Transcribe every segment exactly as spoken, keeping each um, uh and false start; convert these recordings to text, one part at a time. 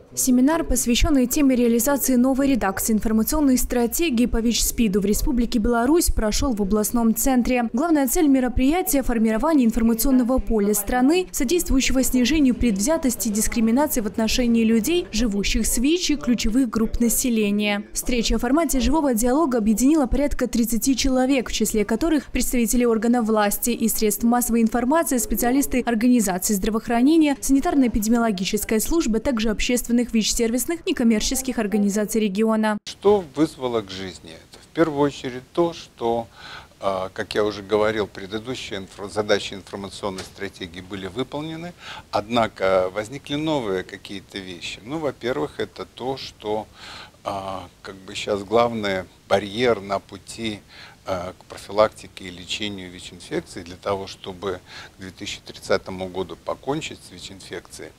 Семинар, посвященный теме реализации новой редакции информационной стратегии по ВИЧ-СПИДу в Республике Беларусь, прошел в областном центре. Главная цель мероприятия – формирование информационного поля страны, содействующего снижению предвзятости и дискриминации в отношении людей, живущих с ВИЧ и ключевых групп населения. Встреча в формате живого диалога объединила порядка тридцати человек, в числе которых представители органов власти и средств массовой информации, специалисты организаций здравоохранения, санитарно-эпидемиологическая служба, также общественных ВИЧ-сервисных некоммерческих организаций региона. Что вызвало к жизни это? В первую очередь то, что, как я уже говорил, предыдущие задачи информационной стратегии были выполнены, однако возникли новые какие-то вещи. Ну, во-первых, это то, что как бы сейчас главный барьер на пути к профилактике и лечению ВИЧ-инфекции для того, чтобы к две тысячи тридцатому году покончить с ВИЧ-инфекцией,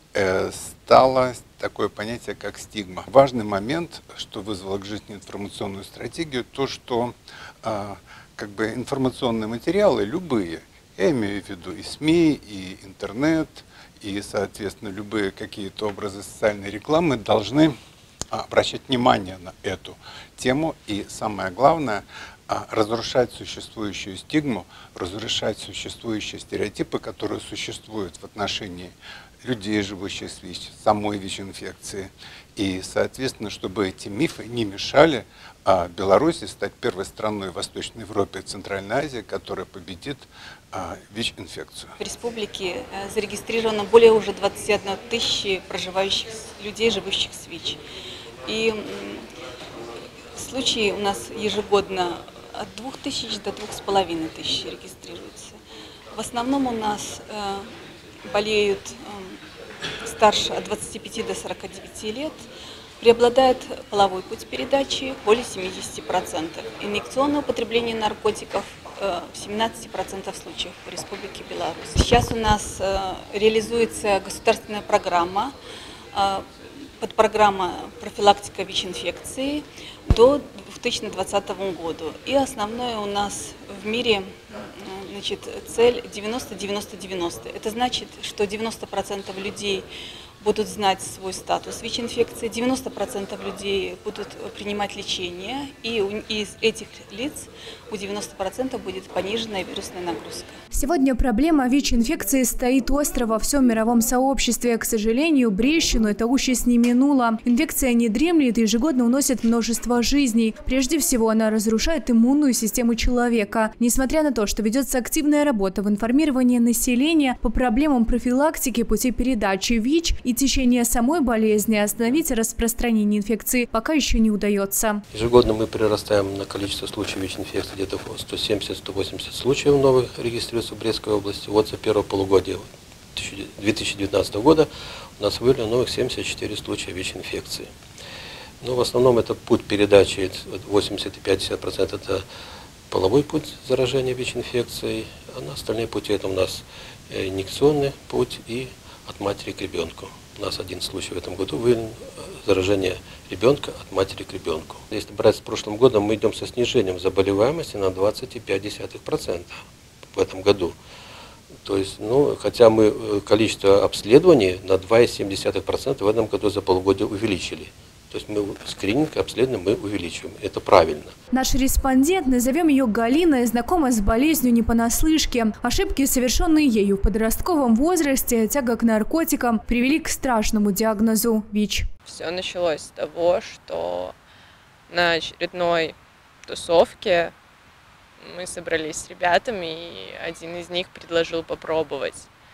стало такое понятие, как стигма. Важный момент, что вызвало к жизни информационную стратегию, то, что как бы информационные материалы, любые, я имею в виду и СМИ, и интернет, и, соответственно, любые какие-то образы социальной рекламы, должны обращать внимание на эту тему и, самое главное, разрушать существующую стигму, разрушать существующие стереотипы, которые существуют в отношении людей, живущих с ВИЧ, самой ВИЧ-инфекции. И, соответственно, чтобы эти мифы не мешали Беларуси стать первой страной в Восточной Европе и Центральной Азии, которая победит ВИЧ-инфекцию. В республике зарегистрировано более уже двадцати одной тысячи проживающих людей, живущих с ВИЧ. И случаи у нас ежегодно от двух тысяч до двух с половиной тысяч регистрируются. В основном у нас э, болеют э, старше от двадцати пяти до сорока девяти лет. Преобладает половой путь передачи более семидесяти процентов. Инъекционное употребление наркотиков э, в семнадцати процентах случаев в Республике Беларусь. Сейчас у нас э, реализуется государственная программа, э, подпрограмма профилактика ВИЧ-инфекции до две тысячи двадцатого года. И основное у нас в мире, значит, цель девяносто девяносто девяносто. Это значит, что девяносто процентов людей будут знать свой статус ВИЧ-инфекции, девяносто процентов людей будут принимать лечение, и у, из этих лиц у девяноста процентов будет пониженная вирусная нагрузка. Сегодня проблема ВИЧ-инфекции стоит остро во всем мировом сообществе. К сожалению, брещину эта участь не минула. Инфекция не дремлет и ежегодно уносит множество жизней. Прежде всего, она разрушает иммунную систему человека. Несмотря на то, что ведется активная работа в информировании населения по проблемам профилактики путей передачи ВИЧ и течения самой болезни, остановить распространение инфекции пока еще не удается. Ежегодно мы прирастаем на количество случаев ВИЧ-инфекции, где-то сто семьдесят — сто восемьдесят случаев новых регистрируется в Брестской области. Вот за первое полугодие две тысячи девятнадцатого года у нас выявлено новых семьдесят четыре случая ВИЧ-инфекции. Но в основном это путь передачи, восемьдесят — пятьдесят процентов это половой путь заражения ВИЧ-инфекцией, а на остальные пути это у нас инъекционный путь и от матери к ребенку. У нас один случай в этом году выявлен заражение ребенка от матери к ребенку. Если брать с прошлым годом, мы идем со снижением заболеваемости на двадцать целых пять десятых процента в этом году. То есть, ну, хотя мы количество обследований на два целых семь десятых процента в этом году за полугодие увеличили. То есть мы скрининг и обследование мы увеличиваем. Это правильно. Наш респондент, назовем ее Галина, знакома с болезнью не понаслышке. Ошибки, совершенные ею в подростковом возрасте, тяга к наркотикам, привели к страшному диагнозу ВИЧ. Все началось с того, что на очередной тусовке мы собрались с ребятами, и один из них предложил попробовать.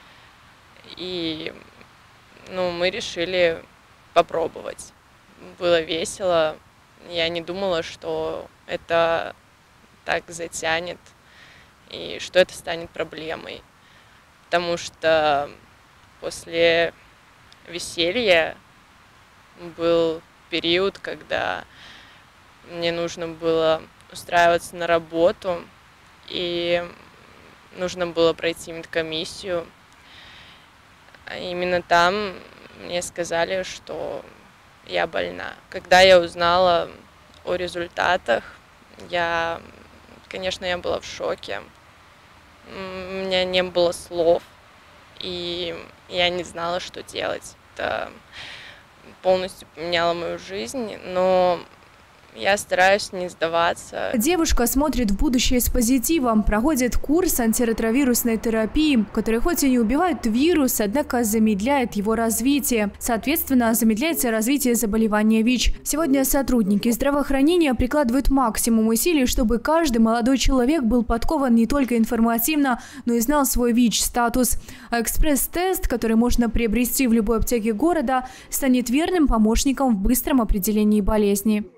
И ну, мы решили попробовать. Было весело. Я не думала, что это так затянет и что это станет проблемой. Потому что после веселья был период, когда мне нужно было устраиваться на работу, и нужно было пройти медкомиссию. Именно там мне сказали, что я больна. Когда я узнала о результатах, я, конечно, я была в шоке. У меня не было слов, и я не знала, что делать. Это полностью поменяла мою жизнь, но я стараюсь не сдаваться. Девушка смотрит в будущее с позитивом, проходит курс антиретровирусной терапии, который хоть и не убивает вирус, однако замедляет его развитие. Соответственно, замедляется развитие заболевания ВИЧ. Сегодня сотрудники здравоохранения прикладывают максимум усилий, чтобы каждый молодой человек был подкован не только информативно, но и знал свой ВИЧ-статус. А экспресс-тест, который можно приобрести в любой аптеке города, станет верным помощником в быстром определении болезни.